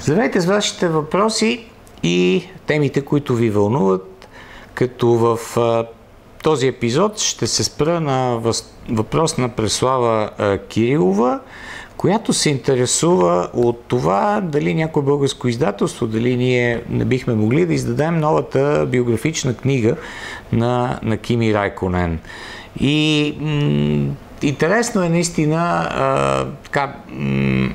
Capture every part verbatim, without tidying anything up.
Здравейте с вашите въпроси и темите, които ви вълнуват, като в а, този епизод ще се спра на въпрос на Преслава а, Кирилова, която се интересува от това дали някое българско издателство, дали ние не бихме могли да издадем новата биографична книга на, на Кими Райконен. И м- интересно е наистина а, така, м-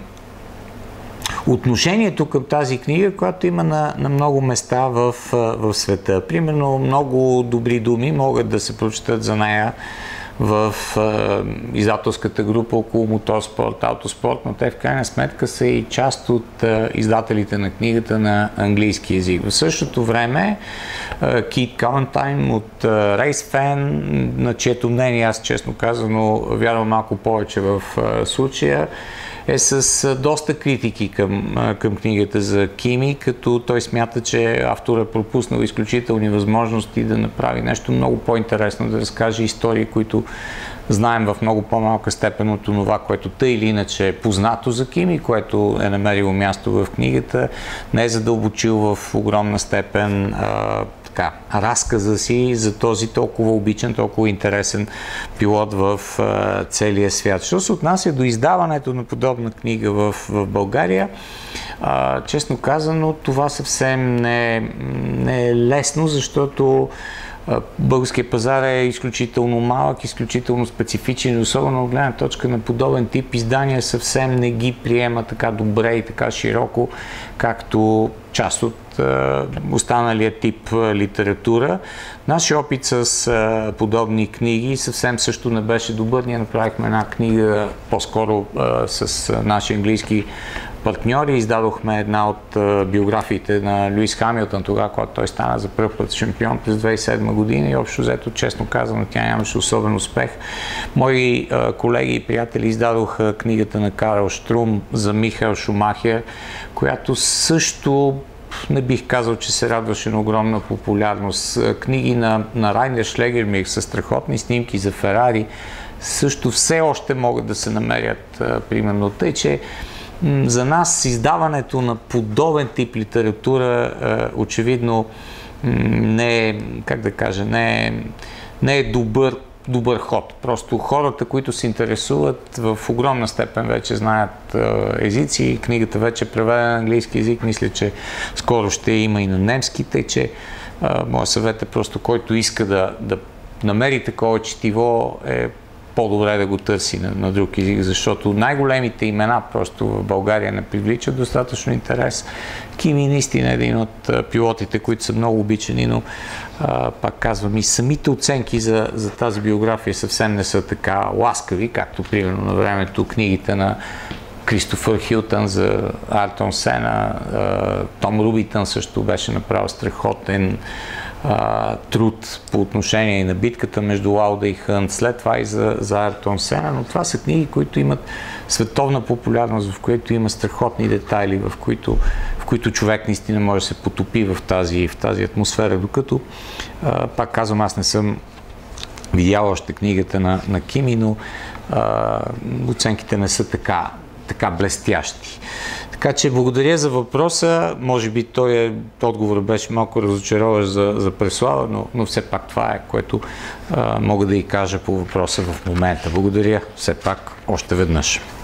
отношението към тази книга, която има на, на много места в, в света. Примерно много добри думи могат да се прочитат за нея в е, издателската група около моторспорт, автоспорт, но те в крайна сметка са и част от е, издателите на книгата на английски език. В същото време е, Кит Калантайн от е, Race Fan, на чието мнение аз честно казано вярвам малко повече в е, случая, е с доста критики към, към книгата за Кими, като той смята, че автор е пропуснал изключителни възможности да направи нещо много по-интересно, да разкаже истории, които знаем в много по-малка степен от това, което тъй или иначе е познато за Кими, което е намерило място в книгата, не е задълбочил в огромна степен а, така, разказа си за този толкова обичан, толкова интересен пилот в а, целия свят. Що се отнася до издаването на подобна книга в, в България, а, честно казано, това съвсем не, не е лесно, защото българският пазар е изключително малък, изключително специфичен, особено от гледна точка на подобен тип издания съвсем не ги приема така добре и така широко, както част от е, останалия тип е, литература. Нашия опит с е, подобни книги съвсем също не беше добър. Ние направихме една книга по-скоро е, с е, наши английски партньори. Издадохме една от а, биографиите на Луис Хамилтън, тогава, когато той стана за първ път шампион през две хиляди и седма година и общо взето, честно казано, тя нямаше особен успех. Мои а, колеги и приятели издадоха книгата на Карл Штрум за Михаел Шумахер, която също не бих казал, че се радваше на огромна популярност. Книги на, на Райнер Шлегермих с страхотни снимки за Ферари също все още могат да се намерят, а, примерно. Тъй, че за нас издаването на подобен тип литература е, очевидно не е, как да кажа, не е, не е добър, добър ход. Просто хората, които се интересуват, в огромна степен вече знаят е, езици. Книгата вече е преведена на английски език. Мисля, че скоро ще има и на немски, тъй че е, моят съвет е просто, който иска да, да намери такова четиво, е по-добре да го търси на, на друг език, защото най-големите имена просто в България не привличат достатъчно интерес. Кими наистина е един от пилотите, които са много обичани, но а, пак казвам, и самите оценки за, за тази биография съвсем не са така ласкави, както примерно на времето книгите на Кристофър Хилтън за Артон Сена, а, Том Рубитън също беше направил страхотен Uh, труд по отношение на битката между Лауда и Хънт, след това и за, за Артон Сена, но това са книги, които имат световна популярност, в които има страхотни детайли, в които, в които човек наистина може да се потопи в тази, в тази атмосфера, докато, uh, пак казвам, аз не съм видял още книгата на, на Кими, но uh, оценките не са така, така блестящи. Така че благодаря за въпроса. Може би той е, отговорът беше малко разочароващ за, за Преслава, но, но все пак това е, което а, мога да и кажа по въпроса в момента. Благодаря все пак още веднъж.